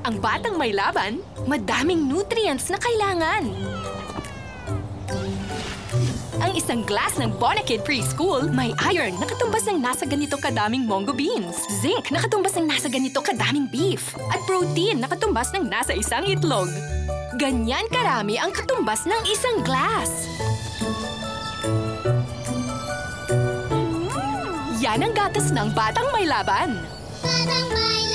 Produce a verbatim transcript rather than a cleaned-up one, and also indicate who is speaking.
Speaker 1: Ang batang may laban, madaming nutrients na kailangan. Ang isang glass ng Bonakid Preschool, may iron na katumbas ng nasa ganito kadaming mongo beans. Zinc na katumbas ng nasa ganito kadaming beef. At protein na katumbas ng nasa isang itlog. Ganyan karami ang katumbas ng isang glass. Yan ang gatas ng batang may laban.
Speaker 2: Batang may